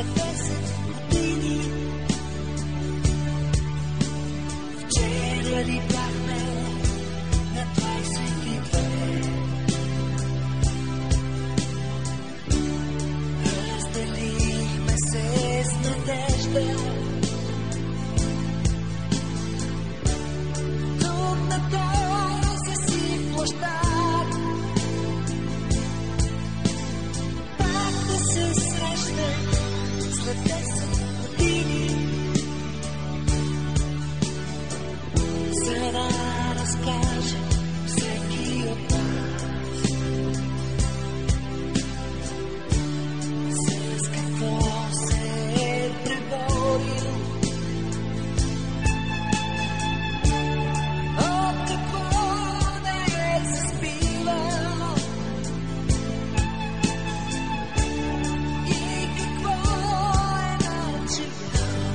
след 10 години. Вчера ли бяхме на 22? Разделихме се с надежда. Тук на този си площад пак да се срещнем след 10 години, за да разкаже всеки от нас с какво се е преборил, от какво не е заспивал и какво е научил.